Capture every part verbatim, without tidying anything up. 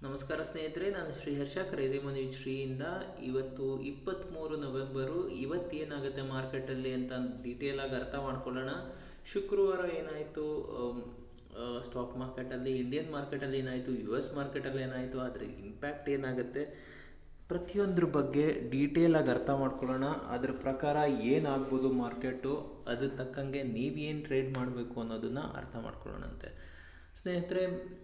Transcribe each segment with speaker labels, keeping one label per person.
Speaker 1: ನಮಸ್ಕಾರ ಸ್ನೇಹಿತರೆ, ನಾನು ಶ್ರೀಹರ್ಷ ಕ್ರೇಜಿ ಮನಿ ಶ್ರೀಯಿಂದ. ಇವತ್ತು ಇಪ್ಪತ್ತ್ಮೂರು ನವೆಂಬರು. ಇವತ್ತೇನಾಗುತ್ತೆ ಮಾರ್ಕೆಟಲ್ಲಿ ಅಂತ ಡೀಟೇಲ್ ಆಗಿ ಅರ್ಥ ಮಾಡ್ಕೊಳ್ಳೋಣ. ಶುಕ್ರವಾರ ಏನಾಯಿತು ಸ್ಟಾಕ್ ಮಾರ್ಕೆಟಲ್ಲಿ, ಇಂಡಿಯನ್ ಮಾರ್ಕೆಟಲ್ಲಿ ಏನಾಯಿತು, ಯು ಎಸ್ ಮಾರ್ಕೆಟಲ್ಲಿ ಏನಾಯಿತು, ಅದರ ಇಂಪ್ಯಾಕ್ಟ್ ಏನಾಗುತ್ತೆ, ಪ್ರತಿಯೊಂದ್ರ ಬಗ್ಗೆ ಡೀಟೇಲಾಗಿ ಅರ್ಥ ಮಾಡ್ಕೊಳ್ಳೋಣ. ಅದ್ರ ಪ್ರಕಾರ ಏನಾಗ್ಬೋದು ಮಾರ್ಕೆಟು, ಅದ್ರ ತಕ್ಕಂಗೆ ನೀವೇನು ಟ್ರೇಡ್ ಮಾಡಬೇಕು ಅನ್ನೋದನ್ನು ಅರ್ಥ ಮಾಡ್ಕೊಳ್ಳೋಣಂತೆ. ಸ್ನೇಹಿತರೆ,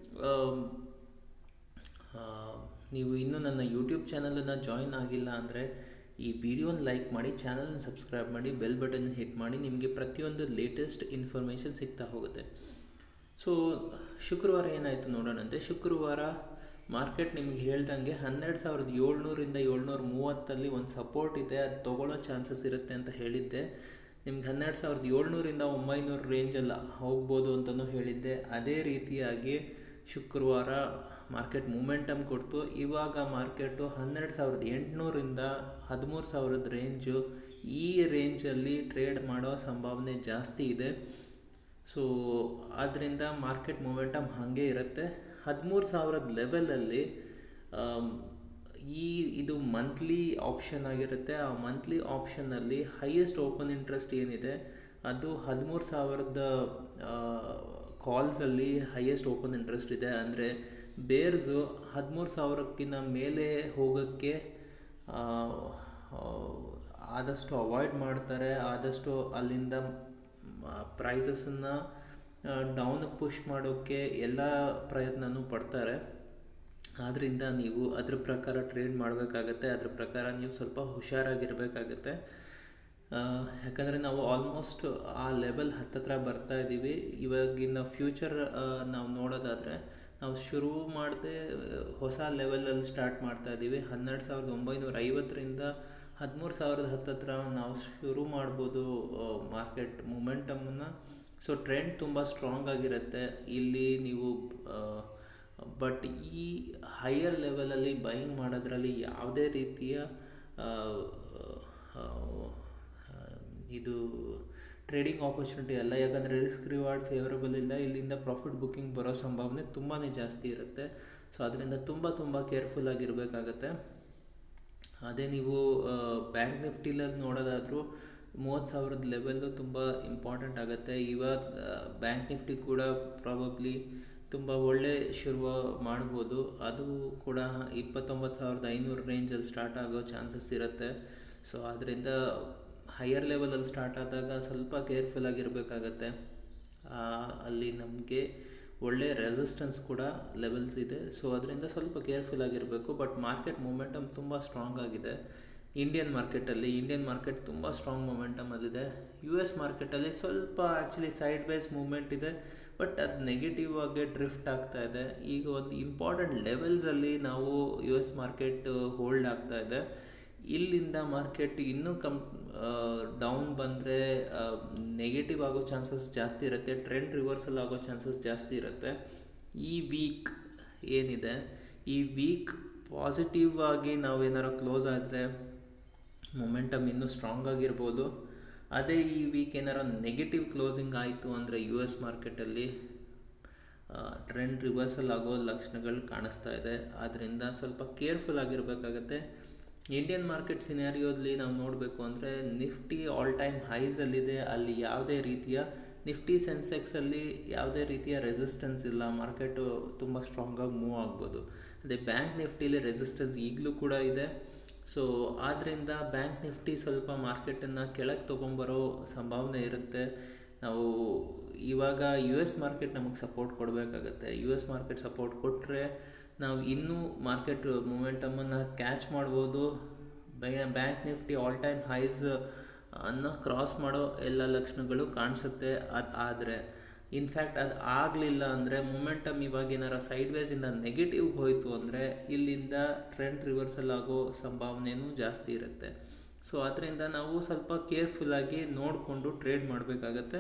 Speaker 1: ನೀವು ಇನ್ನೂ ನನ್ನ ಯೂಟ್ಯೂಬ್ ಚಾನಲನ್ನು ಜಾಯಿನ್ ಆಗಿಲ್ಲ ಅಂದರೆ ಈ ವಿಡಿಯೋನ ಲೈಕ್ ಮಾಡಿ, ಚಾನಲ್ನ ಸಬ್ಸ್ಕ್ರೈಬ್ ಮಾಡಿ, ಬೆಲ್ ಬಟನ್ ಹಿಟ್ ಮಾಡಿ. ನಿಮಗೆ ಪ್ರತಿಯೊಂದು ಲೇಟೆಸ್ಟ್ ಇನ್ಫಾರ್ಮೇಷನ್ ಸಿಗ್ತಾ ಹೋಗುತ್ತೆ. ಸೊ ಶುಕ್ರವಾರ ಏನಾಯಿತು ನೋಡೋಣಂತೆ. ಶುಕ್ರವಾರ ಮಾರ್ಕೆಟ್ ನಿಮಗೆ ಹೇಳ್ದಂಗೆ ಹನ್ನೆರಡು ಸಾವಿರದ ಏಳ್ನೂರಿಂದ ಏಳ್ನೂರ ಮೂವತ್ತಲ್ಲಿ ಒಂದು ಸಪೋರ್ಟ್ ಇದೆ, ಅದು ತೊಗೊಳ್ಳೋ ಚಾನ್ಸಸ್ ಇರುತ್ತೆ ಅಂತ ಹೇಳಿದ್ದೆ. ನಿಮ್ಗೆ ಹನ್ನೆರಡು ಸಾವಿರದ ಏಳ್ನೂರಿಂದ ಒಂಬೈನೂರು ರೇಂಜಲ್ಲ ಹೋಗ್ಬೋದು ಅಂತಲೂ ಹೇಳಿದ್ದೆ. ಅದೇ ರೀತಿಯಾಗಿ ಶುಕ್ರವಾರ ಮಾರ್ಕೆಟ್ ಮೂಮೆಂಟಮ್ ಕೊಡ್ತು. ಇವಾಗ ಮಾರ್ಕೆಟು ಹನ್ನೆರಡು ಸಾವಿರದ ಎಂಟುನೂರಿಂದ ಹದಿಮೂರು ಸಾವಿರದ ರೇಂಜು, ಈ ರೇಂಜಲ್ಲಿ ಟ್ರೇಡ್ ಮಾಡೋ ಸಂಭಾವನೆ ಜಾಸ್ತಿ ಇದೆ. ಸೊ ಆದ್ದರಿಂದ ಮಾರ್ಕೆಟ್ ಮೂಮೆಂಟಮ್ ಹಾಗೆ ಇರುತ್ತೆ. ಹದಿಮೂರು ಸಾವಿರದ ಲೆವೆಲಲ್ಲಿ ಈ ಇದು ಮಂತ್ಲಿ ಆಪ್ಷನ್ ಆಗಿರುತ್ತೆ. ಆ ಮಂತ್ಲಿ ಆಪ್ಷನ್ನಲ್ಲಿ ಹೈಯೆಸ್ಟ್ ಓಪನ್ ಇಂಟ್ರೆಸ್ಟ್ ಏನಿದೆ ಅದು ಹದಿಮೂರು ಸಾವಿರದ ಕಾಲ್ಸಲ್ಲಿ ಹೈಯೆಸ್ಟ್ ಓಪನ್ ಇಂಟ್ರೆಸ್ಟ್ ಇದೆ. ಅಂದರೆ ಬೇರ್ಸು ಹದಿಮೂರು ಸಾವಿರಕ್ಕಿಂತ ಮೇಲೆ ಹೋಗೋಕ್ಕೆ ಆದಷ್ಟು ಅವಾಯ್ಡ್ ಮಾಡ್ತಾರೆ. ಆದಷ್ಟು ಅಲ್ಲಿಂದ ಪ್ರೈಸಸನ್ನು ಡೌನಿಗೆ ಪುಷ್ ಮಾಡೋಕ್ಕೆ ಎಲ್ಲ ಪ್ರಯತ್ನವೂ ಪಡ್ತಾರೆ. ಆದ್ದರಿಂದ ನೀವು ಅದ್ರ ಪ್ರಕಾರ ಟ್ರೇಡ್ ಮಾಡಬೇಕಾಗತ್ತೆ. ಅದ್ರ ಪ್ರಕಾರ ನೀವು ಸ್ವಲ್ಪ ಹುಷಾರಾಗಿರಬೇಕಾಗತ್ತೆ. ಯಾಕಂದರೆ ನಾವು ಆಲ್ಮೋಸ್ಟ್ ಆ ಲೆವೆಲ್ ಹತ್ತತ್ರ ಬರ್ತಾ ಇದ್ದೀವಿ. ಇವಾಗಿನ ಫ್ಯೂಚರ್ ನಾವು ನೋಡೋದಾದರೆ ನಾವು ಶುರು ಮಾಡದೆ ಹೊಸ ಲೆವೆಲಲ್ಲಿ ಸ್ಟಾರ್ಟ್ ಮಾಡ್ತಾ ಇದ್ದೀವಿ. ಹನ್ನೆರಡು ಸಾವಿರದ ಒಂಬೈನೂರ ಐವತ್ತರಿಂದ ಹದಿಮೂರು ಸಾವಿರದ ಹತ್ತತ್ರ ನಾವು ಶುರು ಮಾಡ್ಬೋದು ಮಾರ್ಕೆಟ್ ಮೂಮೆಂಟಮನ್ನು. ಸೊ ಟ್ರೆಂಡ್ ತುಂಬ ಸ್ಟ್ರಾಂಗ್ ಆಗಿರುತ್ತೆ ಇಲ್ಲಿ ನೀವು. ಬಟ್ ಈ ಹೈಯರ್ ಲೆವೆಲಲ್ಲಿ ಬೈಯಿಂಗ್ ಮಾಡೋದ್ರಲ್ಲಿ ಯಾವುದೇ ರೀತಿಯ ಇದು ಟ್ರೇಡಿಂಗ್ ಆಪರ್ಚುನಿಟಿ ಅಲ್ಲ. ಯಾಕಂದರೆ ರಿಸ್ಕ್ ರಿವಾರ್ಡ್ ಫೇವರಬಲ್ ಇಲ್ಲ. ಇಲ್ಲಿಂದ ಪ್ರಾಫಿಟ್ ಬುಕ್ಕಿಂಗ್ ಬರೋ ಸಂಭಾವನೆ ತುಂಬಾ ಜಾಸ್ತಿ ಇರುತ್ತೆ. ಸೊ ಅದರಿಂದ ತುಂಬ ತುಂಬ ಕೇರ್ಫುಲ್ ಆಗಿರಬೇಕಾಗತ್ತೆ. ಅದೇ ನೀವು ಬ್ಯಾಂಕ್ ನಿಫ್ಟಿಲಲ್ಲಿ ನೋಡೋದಾದರೂ ಮೂವತ್ತು ಸಾವಿರದ ಲೆವೆಲ್ಲು ತುಂಬ ಇಂಪಾರ್ಟೆಂಟ್ ಆಗುತ್ತೆ. ಇವಾಗ ಬ್ಯಾಂಕ್ ನಿಫ್ಟಿ ಕೂಡ ಪ್ರಾಬಬ್ಲಿ ತುಂಬ ಒಳ್ಳೆ ಶುರು ಮಾಡ್ಬೋದು. ಅದು ಕೂಡ ಇಪ್ಪತ್ತೊಂಬತ್ತು ಸಾವಿರದ ಐನೂರು ರೇಂಜಲ್ಲಿ ಸ್ಟಾರ್ಟ್ ಆಗೋ ಚಾನ್ಸಸ್ ಇರುತ್ತೆ. ಸೊ ಅದರಿಂದ ಹೈಯರ್ ಲೆವೆಲಲ್ಲಿ ಸ್ಟಾರ್ಟ್ ಆದಾಗ ಸ್ವಲ್ಪ ಕೇರ್ಫುಲ್ ಆಗಿರಬೇಕಾಗತ್ತೆ. ಅಲ್ಲಿ ನಮಗೆ ಒಳ್ಳೆ ರೆಸಿಸ್ಟೆನ್ಸ್ ಕೂಡ ಲೆವೆಲ್ಸ್ ಇದೆ. ಸೊ ಅದರಿಂದ ಸ್ವಲ್ಪ ಕೇರ್ಫುಲ್ ಆಗಿರಬೇಕು. ಬಟ್ ಮಾರ್ಕೆಟ್ ಮೂಮೆಂಟಮ್ ತುಂಬ ಸ್ಟ್ರಾಂಗ್ ಆಗಿದೆ ಇಂಡಿಯನ್ ಮಾರ್ಕೆಟಲ್ಲಿ. ಇಂಡಿಯನ್ ಮಾರ್ಕೆಟ್ ತುಂಬ ಸ್ಟ್ರಾಂಗ್ ಮೂಮೆಂಟಮಲ್ಲಿದೆ. ಯು ಎಸ್ ಮಾರ್ಕೆಟಲ್ಲಿ ಸ್ವಲ್ಪ ಆ್ಯಕ್ಚುಲಿ ಸೈಡ್ ವೈಸ್ ಮೂಮೆಂಟ್ ಇದೆ, ಬಟ್ ಅದು ನೆಗೆಟಿವ್ ಆಗಿ ಡ್ರಿಫ್ಟ್ ಆಗ್ತಾ ಇದೆ. ಈಗ ಒಂದು ಇಂಪಾರ್ಟೆಂಟ್ ಲೆವೆಲ್ಸಲ್ಲಿ ನಾವು ಯು ಎಸ್ ಮಾರ್ಕೆಟ್ ಹೋಲ್ಡ್ ಆಗ್ತಾ ಇದೆ. ಇಲ್ಲಿಂದ ಮಾರ್ಕೆಟ್ ಇನ್ನೂ ಕಮ್ ಡೌನ್ ಬಂದರೆ ನೆಗೆಟಿವ್ ಆಗೋ ಚಾನ್ಸಸ್ ಜಾಸ್ತಿ ಇರುತ್ತೆ. ಟ್ರೆಂಡ್ ರಿವರ್ಸಲ್ ಆಗೋ ಚಾನ್ಸಸ್ ಜಾಸ್ತಿ ಇರುತ್ತೆ. ಈ ವೀಕ್ ಏನಿದೆ, ಈ ವೀಕ್ ಪಾಸಿಟಿವ್ ಆಗಿ ನಾವೇನಾರು ಕ್ಲೋಸ್ ಆದರೆ ಮೊಮೆಂಟಮ್ ಇನ್ನೂ ಸ್ಟ್ರಾಂಗ್ ಆಗಿರ್ಬೋದು. ಅದೇ ಈ ವೀಕ್ ಏನಾರು ನೆಗೆಟಿವ್ ಕ್ಲೋಸಿಂಗ್ ಆಯಿತು ಅಂದರೆ ಯು ಎಸ್ ಮಾರ್ಕೆಟಲ್ಲಿ ಟ್ರೆಂಡ್ ರಿವರ್ಸಲ್ ಆಗೋ ಲಕ್ಷಣಗಳು ಕಾಣಿಸ್ತಾ ಇದೆ. ಆದ್ದರಿಂದ ಸ್ವಲ್ಪ ಕೇರ್ಫುಲ್ ಆಗಿರಬೇಕಾಗತ್ತೆ. ಇಂಡಿಯನ್ ಮಾರ್ಕೆಟ್ ಸಿನಾರಿಯೋದಲ್ಲಿ ನಾವು ನೋಡಬೇಕು ಅಂದರೆ ನಿಫ್ಟಿ ಆಲ್ ಟೈಮ್ ಹೈಸಲ್ಲಿದೆ. ಅಲ್ಲಿ ಯಾವುದೇ ರೀತಿಯ ನಿಫ್ಟಿ ಸೆನ್ಸೆಕ್ಸಲ್ಲಿ ಯಾವುದೇ ರೀತಿಯ ರೆಸಿಸ್ಟೆನ್ಸ್ ಇಲ್ಲ. ಮಾರ್ಕೆಟು ತುಂಬ ಸ್ಟ್ರಾಂಗಾಗಿ ಮೂವ್ ಆಗ್ಬೋದು. ಅದೇ ಬ್ಯಾಂಕ್ ನಿಫ್ಟಿಲಿ ರೆಸಿಸ್ಟೆನ್ಸ್ ಈಗಲೂ ಕೂಡ ಇದೆ. ಸೊ ಆದ್ದರಿಂದ ಬ್ಯಾಂಕ್ ನಿಫ್ಟಿ ಸ್ವಲ್ಪ ಮಾರ್ಕೆಟನ್ನು ಕೆಳಗೆ ತೊಗೊಂಬರೋ ಸಂಭಾವನೆ ಇರುತ್ತೆ. ನಾವು ಇವಾಗ ಯು ಎಸ್ ಮಾರ್ಕೆಟ್ ನಮಗೆ ಸಪೋರ್ಟ್ ಕೊಡಬೇಕಾಗತ್ತೆ. ಯು ಎಸ್ ಮಾರ್ಕೆಟ್ ಸಪೋರ್ಟ್ ಕೊಟ್ಟರೆ ನಾವು ಇನ್ನೂ ಮಾರ್ಕೆಟ್ ಮೂಮೆಂಟಮನ್ನು ಕ್ಯಾಚ್ ಮಾಡ್ಬೋದು. Bank Nifty all time highs ಅನ್ನು ಕ್ರಾಸ್ ಮಾಡೋ ಎಲ್ಲ ಲಕ್ಷಣಗಳು ಕಾಣಿಸುತ್ತೆ. ಅದು ಆದರೆ ಇನ್ಫ್ಯಾಕ್ಟ್ ಅದು ಆಗಲಿಲ್ಲ ಅಂದರೆ ಮೂಮೆಂಟಮ್ ಇವಾಗ ಏನಾರ ಸೈಡ್ ವೇಸಿಂದ ನೆಗೆಟಿವ್ ಹೋಯಿತು ಅಂದರೆ ಇಲ್ಲಿಂದ ಟ್ರೆಂಡ್ ರಿವರ್ಸಲ್ ಆಗೋ ಸಂಭಾವನೆಯೂ ಜಾಸ್ತಿ ಇರುತ್ತೆ. ಸೊ ಅದರಿಂದ ನಾವು ಸ್ವಲ್ಪ ಕೇರ್ಫುಲ್ಲಾಗಿ ನೋಡಿಕೊಂಡು ಟ್ರೇಡ್ ಮಾಡಬೇಕಾಗತ್ತೆ.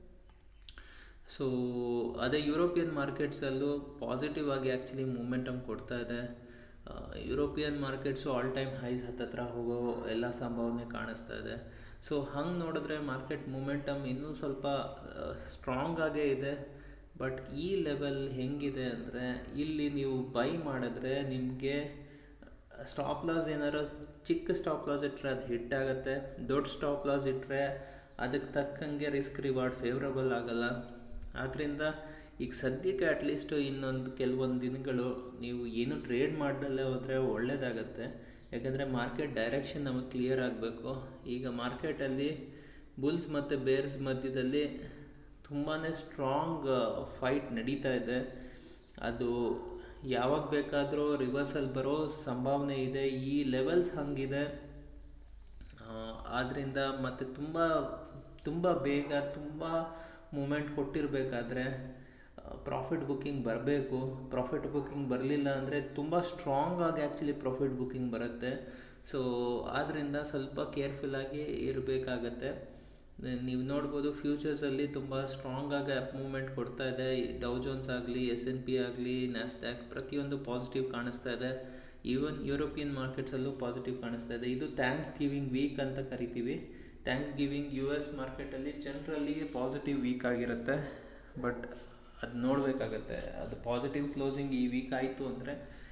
Speaker 1: ಸೊ ಅದೇ ಯುರೋಪಿಯನ್ ಮಾರ್ಕೆಟ್ಸಲ್ಲೂ ಪಾಸಿಟಿವ್ ಆಗಿ ಆ್ಯಕ್ಚುಲಿ ಮೂಮೆಂಟಮ್ ಕೊಡ್ತಾ ಇದೆ. European markets all time highs ಹತ್ತತ್ರ ಹೋಗೋ ಎಲ್ಲ ಸಂಭಾವನೆ ಕಾಣಿಸ್ತಾ ಇದೆ. ಸೊ ಹಂಗೆ ನೋಡಿದ್ರೆ ಮಾರ್ಕೆಟ್ ಮೂಮೆಂಟಮ್ ಇನ್ನೂ ಸ್ವಲ್ಪ ಸ್ಟ್ರಾಂಗ್ ಆಗೇ ಇದೆ. ಬಟ್ ಈ ಲೆವೆಲ್ ಹೆಂಗಿದೆ ಅಂದರೆ ಇಲ್ಲಿ ನೀವು ಬೈ ಮಾಡಿದ್ರೆ ನಿಮಗೆ ಸ್ಟಾಪ್ ಲಾಸ್ ಏನಾರು ಚಿಕ್ಕ ಸ್ಟಾಪ್ ಲಾಸ್ ಇಟ್ಟರೆ ಅದು ಹಿಟ್ ಆಗುತ್ತೆ, ದೊಡ್ಡ ಸ್ಟಾಪ್ ಲಾಸ್ ಇಟ್ಟರೆ ಅದಕ್ಕೆ ತಕ್ಕಂಗೆ ರಿಸ್ಕ್ ರಿವಾರ್ಡ್ ಫೇವ್ರಬಲ್ ಆಗಲ್ಲ. ಆದ್ದರಿಂದ ಈಗ ಸದ್ಯಕ್ಕೆ ಅಟ್ಲೀಸ್ಟು ಇನ್ನೊಂದು ಕೆಲವೊಂದು ದಿನಗಳು ನೀವು ಏನು ಟ್ರೇಡ್ ಮಾಡ್ದಲ್ಲೇ ಹೋದರೆ ಒಳ್ಳೆಯದಾಗತ್ತೆ. ಯಾಕಂದರೆ ಮಾರ್ಕೆಟ್ ಡೈರೆಕ್ಷನ್ ನಮಗೆ ಕ್ಲಿಯರ್ ಆಗಬೇಕು. ಈಗ ಮಾರ್ಕೆಟಲ್ಲಿ ಬುಲ್ಸ್ ಮತ್ತು ಬೇರ್ಸ್ ಮಧ್ಯದಲ್ಲಿ ತುಂಬಾ ಸ್ಟ್ರಾಂಗ್ ಫೈಟ್ ನಡೀತಾ ಇದೆ. ಅದು ಯಾವಾಗ ಬೇಕಾದರೂ ರಿವರ್ಸಲ್ ಬರೋ ಸಂಭಾವನೆ ಇದೆ. ಈ ಲೆವೆಲ್ಸ್ ಹಂಗಿದೆ. ಆದ್ದರಿಂದ ಮತ್ತು ತುಂಬ ತುಂಬ ಬೇಗ ತುಂಬ ಮೂಮೆಂಟ್ ಕೊಟ್ಟಿರಬೇಕಾದ್ರೆ ಪ್ರಾಫಿಟ್ ಬುಕ್ಕಿಂಗ್ ಬರಬೇಕು. ಪ್ರಾಫಿಟ್ ಬುಕ್ಕಿಂಗ್ ಬರಲಿಲ್ಲ ಅಂದರೆ ತುಂಬ ಸ್ಟ್ರಾಂಗ್ ಆಗಿ ಆ್ಯಕ್ಚುಲಿ ಪ್ರಾಫಿಟ್ ಬುಕ್ಕಿಂಗ್ ಬರುತ್ತೆ. ಸೊ ಆದ್ದರಿಂದ ಸ್ವಲ್ಪ ಕೇರ್ಫುಲ್ಲಾಗಿ ಇರಬೇಕಾಗತ್ತೆ. ನೀವು ನೋಡ್ಬೋದು ಫ್ಯೂಚರ್ಸಲ್ಲಿ ತುಂಬ ಸ್ಟ್ರಾಂಗಾಗಿ ಅಪ್ ಮೂವ್ಮೆಂಟ್ ಕೊಡ್ತಾ ಇದೆ. ಡೌ ಜೋನ್ಸ್ ಆಗಲಿ, ಎಸ್ ಎನ್ ಪಿ ಆಗಲಿ, ನ್ಯಾಸ್ಡ್ಯಾಕ್ ಪ್ರತಿಯೊಂದು ಪಾಸಿಟಿವ್ ಕಾಣಿಸ್ತಾ ಇದೆ. ಈವನ್ ಯುರೋಪಿಯನ್ ಮಾರ್ಕೆಟ್ಸಲ್ಲೂ ಪಾಸಿಟಿವ್ ಕಾಣಿಸ್ತಾ ಇದೆ. ಇದು ಥ್ಯಾಂಕ್ಸ್ ಗಿವಿಂಗ್ ವೀಕ್ ಅಂತ ಕರಿತೀವಿ. ಥ್ಯಾಂಕ್ಸ್ ಗಿವಿಂಗ್ ಯು ಎಸ್ ಮಾರ್ಕೆಟಲ್ಲಿ ಜನರಲಿ ಪಾಸಿಟಿವ್ ವೀಕ್ ಆಗಿರುತ್ತೆ. ಬಟ್ ಅದು ನೋಡಬೇಕಾಗತ್ತೆ. ಅದು ಪಾಸಿಟಿವ್ ಕ್ಲೋಸಿಂಗ್ ಈ ವೀಕ್ ಆಯಿತು ಅಂದರೆ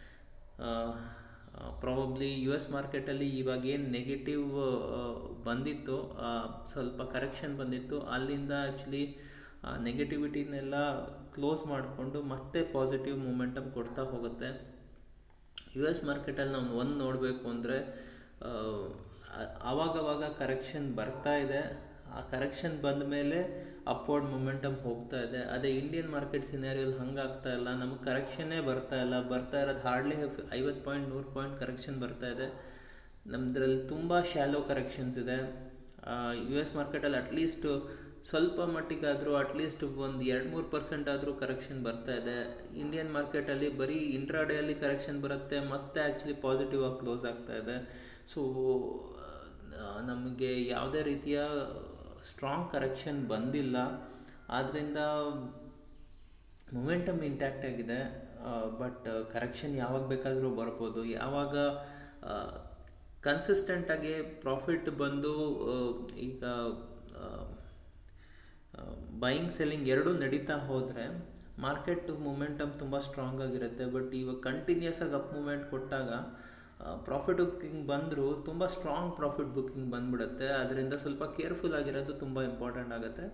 Speaker 1: ಪ್ರಾಬಬ್ಲಿ ಯು ಎಸ್ ಮಾರ್ಕೆಟಲ್ಲಿ ಇವಾಗ ಏನು ನೆಗೆಟಿವ್ ಬಂದಿತ್ತು, ಸ್ವಲ್ಪ ಕರೆಕ್ಷನ್ ಬಂದಿತ್ತು, ಅಲ್ಲಿಂದ ಆ್ಯಕ್ಚುಲಿ ನೆಗೆಟಿವಿಟಿನೆಲ್ಲ ಕ್ಲೋಸ್ ಮಾಡಿಕೊಂಡು ಮತ್ತೆ ಪಾಸಿಟಿವ್ ಮೂಮೆಂಟಮ್ ಕೊಡ್ತಾ ಹೋಗುತ್ತೆ. ಯು ಎಸ್ ಮಾರ್ಕೆಟಲ್ಲಿ ನಾವು ಒಂದು ನೋಡಬೇಕು ಅಂದರೆ ಆವಾಗವಾಗ ಕರೆಕ್ಷನ್ ಬರ್ತಾ ಇದೆ. ಆ ಕರೆಕ್ಷನ್ ಬಂದ ಮೇಲೆ ಅಪ್ವರ್ಡ್ ಮೊಮೆಂಟಮ್ ಹೋಗ್ತಾ ಇದೆ. ಅದೇ ಇಂಡಿಯನ್ ಮಾರ್ಕೆಟ್ ಸಿನಾರಿಯಲ್ಲಿ ಹಂಗಾಗ್ತಾ ಇಲ್ಲ. ನಮಗೆ ಕರೆಕ್ಷನ್ನೇ ಬರ್ತಾ ಇಲ್ಲ. ಬರ್ತಾ ಇರೋದು ಹಾರ್ಡ್ಲಿ ಐವತ್ತು ಪಾಯಿಂಟ್ ನೂರು ಪಾಯಿಂಟ್ ಕರೆಕ್ಷನ್ ಬರ್ತಾ ಇದೆ. ನಮ್ಮದ್ರಲ್ಲಿ ತುಂಬ ಶಾಲೋ ಕರೆಕ್ಷನ್ಸ್ ಇದೆ. ಯು ಎಸ್ ಮಾರ್ಕೆಟಲ್ಲಿ ಅಟ್ಲೀಸ್ಟು ಸ್ವಲ್ಪ ಮಟ್ಟಿಗಾದರೂ ಅಟ್ಲೀಸ್ಟ್ ಒಂದು ಎರಡು ಮೂರು ಪರ್ಸೆಂಟ್ ಆದರೂ ಕರೆಕ್ಷನ್ ಬರ್ತಾ ಇದೆ. ಇಂಡಿಯನ್ ಮಾರ್ಕೆಟಲ್ಲಿ ಬರೀ ಇಂಟ್ರಾಡೇಯಲ್ಲಿ ಕರೆಕ್ಷನ್ ಬರುತ್ತೆ, ಮತ್ತೆ ಆ್ಯಕ್ಚುಲಿ ಪಾಸಿಟಿವ್ ಆಗಿ ಕ್ಲೋಸ್ ಆಗ್ತಾ ಇದೆ. ಸೊ ನಮಗೆ ಯಾವುದೇ ರೀತಿಯ ಸ್ಟ್ರಾಂಗ್ ಕರೆಕ್ಷನ್ ಬಂದಿಲ್ಲ. ಆದ್ದರಿಂದ ಮೊಮೆಂಟಮ್ ಇಂಟ್ಯಾಕ್ಟ್ ಆಗಿದೆ. ಬಟ್ ಕರೆಕ್ಷನ್ ಯಾವಾಗ ಬೇಕಾದರೂ ಬರ್ಬೋದು. ಯಾವಾಗ ಕನ್ಸಿಸ್ಟೆಂಟಾಗಿ ಪ್ರಾಫಿಟ್ ಬಂದು ಈಗ ಬೈಯಿಂಗ್ ಸೆಲ್ಲಿಂಗ್ ಎರಡೂ ನಡೀತಾ ಹೋದರೆ ಮಾರ್ಕೆಟ್ ಮೂಮೆಂಟಮ್ ತುಂಬ ಸ್ಟ್ರಾಂಗ್ ಆಗಿರುತ್ತೆ. ಬಟ್ ಇವಾಗ ಕಂಟಿನ್ಯೂಸ್ ಆಗಿ ಅಪ್ ಮೂಮೆಂಟ್ ಕೊಟ್ಟಾಗ ಪ್ರಾಫಿಟ್ ಬುಕ್ಕಿಂಗ್ ಬಂದರೂ ತುಂಬ ಸ್ಟ್ರಾಂಗ್ ಪ್ರಾಫಿಟ್ ಬುಕ್ಕಿಂಗ್ ಬಂದ್ಬಿಡುತ್ತೆ. ಅದರಿಂದ ಸ್ವಲ್ಪ ಕೇರ್ಫುಲ್ ಆಗಿರೋದು ತುಂಬ ಇಂಪಾರ್ಟೆಂಟ್ ಆಗುತ್ತೆ.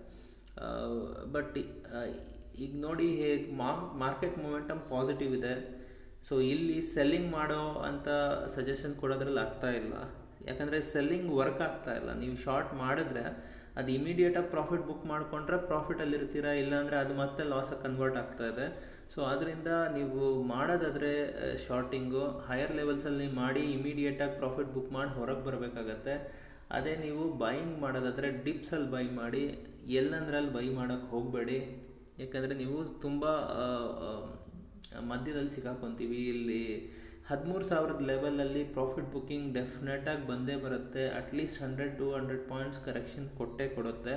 Speaker 1: ಬಟ್ ಈಗ ನೋಡಿ ಹೇಗೆ ಮಾರ್ಕೆಟ್ ಮೂಮೆಂಟಮ್ ಪಾಸಿಟಿವ್ ಇದೆ. ಸೊ ಇಲ್ಲಿ ಸೆಲ್ಲಿಂಗ್ ಮಾಡೋ ಅಂತ ಸಜೆಷನ್ ಕೊಡೋದ್ರಲ್ಲಿ ಅರ್ಥ ಇಲ್ಲ. ಯಾಕಂದರೆ ಸೆಲ್ಲಿಂಗ್ ವರ್ಕ್ ಆಗ್ತಾ ಇಲ್ಲ. ನೀವು ಶಾರ್ಟ್ ಮಾಡಿದ್ರೆ ಅದು ಇಮಿಡಿಯೇಟಾಗಿ ಪ್ರಾಫಿಟ್ ಬುಕ್ ಮಾಡಿಕೊಂಡ್ರೆ ಪ್ರಾಫಿಟಲ್ಲಿರ್ತೀರ, ಇಲ್ಲಾಂದರೆ ಅದು ಮತ್ತೆ ಲಾಸಾಗಿ ಕನ್ವರ್ಟ್ ಆಗ್ತಾ ಇದೆ. ಸೊ ಅದರಿಂದ ನೀವು ಮಾಡೋದಾದರೆ ಶಾರ್ಟಿಂಗು ಹೈಯರ್ ಲೆವೆಲ್ಸಲ್ಲಿ ಮಾಡಿ ಇಮಿಡಿಯೇಟಾಗಿ ಪ್ರಾಫಿಟ್ ಬುಕ್ ಮಾಡಿ ಹೊರಗೆ ಬರಬೇಕಾಗತ್ತೆ. ಅದೇ ನೀವು ಬೈಯಿಂಗ್ ಮಾಡೋದಾದರೆ ಡಿಪ್ಸಲ್ಲಿ ಬೈ ಮಾಡಿ, ಎಲ್ಲಂದ್ರಲ್ಲಿ ಬೈ ಮಾಡೋಕ್ಕೆ ಹೋಗಬೇಡಿ. ಯಾಕಂದರೆ ನೀವು ತುಂಬ ಮಧ್ಯದಲ್ಲಿ ಸಿಕ್ಕಾಕೊತೀವಿ. ಇಲ್ಲಿ ಹದಿಮೂರು ಸಾವಿರದ ಲೆವೆಲಲ್ಲಿ ಪ್ರಾಫಿಟ್ ಬುಕ್ಕಿಂಗ್ ಡೆಫಿನೆಟಾಗಿ ಬಂದೇ ಬರುತ್ತೆ. At least hundred to hundred points correction ಕೊಟ್ಟೇ ಕೊಡುತ್ತೆ.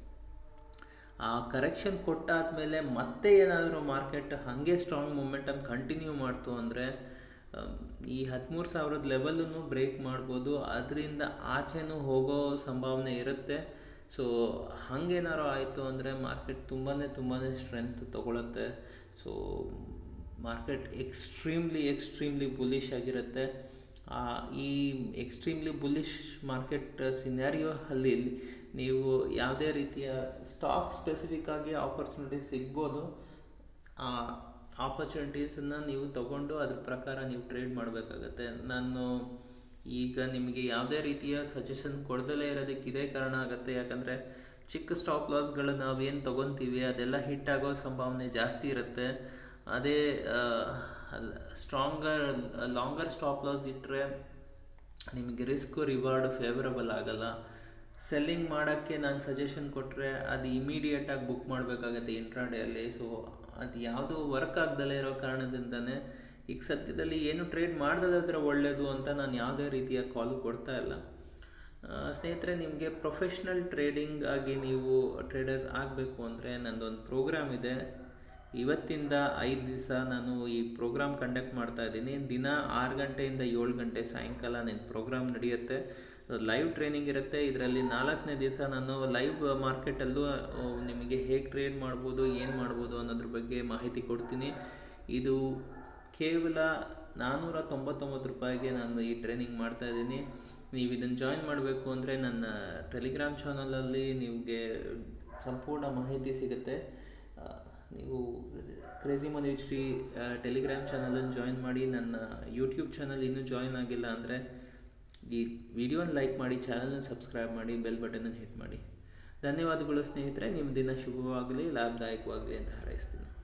Speaker 1: ಆ ಕರೆಕ್ಷನ್ ಕೊಟ್ಟಾದಮೇಲೆ ಮತ್ತೆ ಏನಾದರೂ ಮಾರ್ಕೆಟ್ ಹಾಗೆ ಸ್ಟ್ರಾಂಗ್ ಮೊಮೆಂಟಮ್ ಕಂಟಿನ್ಯೂ ಮಾಡ್ತು ಅಂದರೆ ಈ ಹದಿಮೂರು ಸಾವಿರದ ಲೆವೆಲನ್ನು ಬ್ರೇಕ್ ಮಾಡ್ಬೋದು. ಅದರಿಂದ ಆಚೆನೂ ಹೋಗೋ ಸಂಭಾವನೆ ಇರುತ್ತೆ. ಸೊ ಹಾಗೇನಾರು ಆಯಿತು ಅಂದರೆ ಮಾರ್ಕೆಟ್ ತುಂಬಾ ತುಂಬಾ ಸ್ಟ್ರೆಂತ್ ತೊಗೊಳುತ್ತೆ. So market extremely extremely bullish ಆಗಿರುತ್ತೆ. ಈ ಎಕ್ಸ್ಟ್ರೀಮ್ಲಿ ಬುಲಿಶ್ ಮಾರ್ಕೆಟ್ ಸಿನಾರಿಯೋ ಅಲ್ಲಿ ನೀವು ಯಾವುದೇ ರೀತಿಯ ಸ್ಟಾಕ್ ಸ್ಪೆಸಿಫಿಕ್ ಆಗಿ ಆಪರ್ಚುನಿಟಿ ಸಿಗ್ಬೋದು. ಆ ಆಪರ್ಚುನಿಟೀಸನ್ನು ನೀವು ತಗೊಂಡು ಅದ್ರ ಪ್ರಕಾರ ನೀವು ಟ್ರೇಡ್ ಮಾಡಬೇಕಾಗತ್ತೆ. ನಾನು ಈಗ ನಿಮಗೆ ಯಾವುದೇ ರೀತಿಯ ಸಜೆಷನ್ ಕೊಡ್ದಲೇ ಇರೋದಕ್ಕೆ ಇದೇ ಕಾರಣ ಆಗುತ್ತೆ. ಯಾಕಂದರೆ ಚಿಕ್ಕ ಸ್ಟಾಪ್ ಲಾಸ್ಗಳು ನಾವೇನು ತೊಗೊತೀವಿ ಅದೆಲ್ಲ ಹಿಟ್ ಆಗೋ ಸಂಭಾವನೆ ಜಾಸ್ತಿ ಇರುತ್ತೆ. ಅದೇ ಸ್ಟ್ರಾಂಗರ್ ಲಾಂಗರ್ ಸ್ಟಾಪ್ ಲಾಸ್ ಇಟ್ಟರೆ ನಿಮಗೆ ರಿಸ್ಕು ರಿವಾರ್ಡ್ ಫೇವರಬಲ್ ಆಗಲ್ಲ. ಸೆಲ್ಲಿಂಗ್ ಮಾಡೋಕ್ಕೆ ನಾನು ಸಜೆಷನ್ ಕೊಟ್ಟರೆ ಅದು ಇಮಿಡಿಯೇಟಾಗಿ ಬುಕ್ ಮಾಡಬೇಕಾಗತ್ತೆ ಇಂಟ್ರಾಡೇಯಲ್ಲಿ. ಸೊ ಅದು ಯಾವುದೂ ವರ್ಕ್ ಆಗದಲ್ಲೇ ಇರೋ ಕಾರಣದಿಂದನೇ ಈಗ ಸದ್ಯದಲ್ಲಿ ಏನು ಟ್ರೇಡ್ ಮಾಡ್ದಲ್ಲಾದರೆ ಒಳ್ಳೆಯದು ಅಂತ ನಾನು ಯಾವುದೇ ರೀತಿಯ ಕಾಲು ಕೊಡ್ತಾ ಇಲ್ಲ. ಸ್ನೇಹಿತರೆ, ನಿಮಗೆ ಪ್ರೊಫೆಷ್ನಲ್ ಟ್ರೇಡಿಂಗ್ ಆಗಿ ನೀವು ಟ್ರೇಡರ್ಸ್ ಆಗಬೇಕು ಅಂದರೆ ನನ್ನದೊಂದು ಪ್ರೋಗ್ರಾಮ್ ಇದೆ. ಇವತ್ತಿಂದ ಐದು ದಿವಸ ನಾನು ಈ ಪ್ರೋಗ್ರಾಮ್ ಕಂಡಕ್ಟ್ ಮಾಡ್ತಾ ಇದ್ದೀನಿ. ದಿನ ಆರು ಗಂಟೆಯಿಂದ ಏಳು ಗಂಟೆ ಸಾಯಂಕಾಲ ನನ್ನ ಪ್ರೋಗ್ರಾಮ್ ನಡೆಯುತ್ತೆ. ಲೈವ್ ಟ್ರೈನಿಂಗ್ ಇರುತ್ತೆ. ಇದರಲ್ಲಿ ನಾಲ್ಕನೇ ದಿವಸ ನಾನು ಲೈವ್ ಮಾರ್ಕೆಟಲ್ಲೂ ನಿಮಗೆ ಹೇಗೆ ಟ್ರೇಡ್ ಮಾಡ್ಬೋದು, ಏನು ಮಾಡ್ಬೋದು ಅನ್ನೋದ್ರ ಬಗ್ಗೆ ಮಾಹಿತಿ ಕೊಡ್ತೀನಿ. ಇದು ಕೇವಲ ನಾನ್ನೂರ ತೊಂಬತ್ತೊಂಬತ್ತು ರೂಪಾಯಿಗೆ ನಾನು ಈ ಟ್ರೈನಿಂಗ್ ಮಾಡ್ತಾಯಿದ್ದೀನಿ. ನೀವು ಇದನ್ನು ಜಾಯಿನ್ ಮಾಡಬೇಕು ಅಂದರೆ ನನ್ನ ಟೆಲಿಗ್ರಾಮ್ ಚಾನಲಲ್ಲಿ ನಿಮಗೆ ಸಂಪೂರ್ಣ ಮಾಹಿತಿ ಸಿಗುತ್ತೆ. ನೀವು ಕ್ರೇಜಿ ಮನಿ ಶ್ರೀ ಟೆಲಿಗ್ರಾಮ್ ಚಾನಲನ್ನು ಜಾಯಿನ್ ಮಾಡಿ. ನನ್ನ ಯೂಟ್ಯೂಬ್ ಚಾನಲ್ ಇನ್ನೂ ಜಾಯಿನ್ ಆಗಿಲ್ಲ ಅಂದರೆ ಈ ವಿಡಿಯೋನ ಲೈಕ್ ಮಾಡಿ, ಚಾನಲ್ನ ಸಬ್ಸ್ಕ್ರೈಬ್ ಮಾಡಿ, ಬೆಲ್ ಬಟನನ್ನು ಹಿಟ್ ಮಾಡಿ. ಧನ್ಯವಾದಗಳು ಸ್ನೇಹಿತರೆ. ನಿಮ್ಮ ದಿನ ಶುಭವಾಗಲಿ, ಲಾಭದಾಯಕವಾಗಲಿ ಅಂತ ಹಾರೈಸ್ತೀನಿ.